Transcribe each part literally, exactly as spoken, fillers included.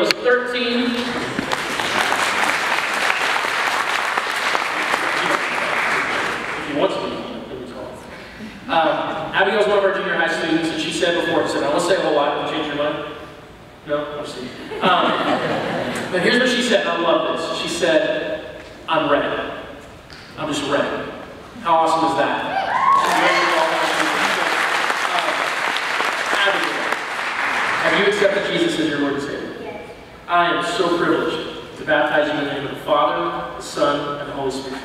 Abigail is thirteen. If you want to be, um, Abigail's one of our junior high students, and she said before, she said, I won't say a whole lot, can you change your mind? No? I'm just kidding. Um, but here's what she said, and I love this. She said, I'm ready. I'm just ready. How awesome is that? Um, Abigail, have you accepted Jesus as your Lord and Savior? Yes. I am so privileged to baptize you in the name of the Father, the Son, and the Holy Spirit.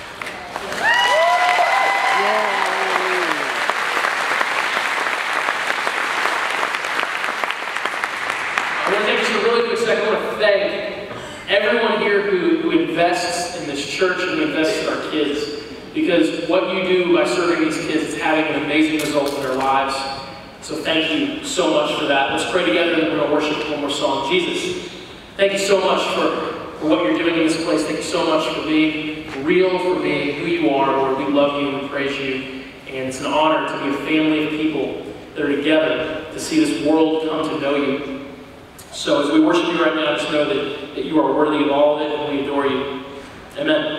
I want to take just a really quick second. I want to thank everyone here who, who invests in this church and who invests in our kids. Because what you do by serving these kids is having an amazing result in their lives. So thank you so much for that. Let's pray together and we're going to worship one more song. Jesus, thank you so much for, for what you're doing in this place. Thank you so much for being real, for being who you are, Lord. We love you and we praise you. And it's an honor to be a family of people that are together to see this world come to know you. So as we worship you right now, just know that, that you are worthy of all of it and we adore you. Amen.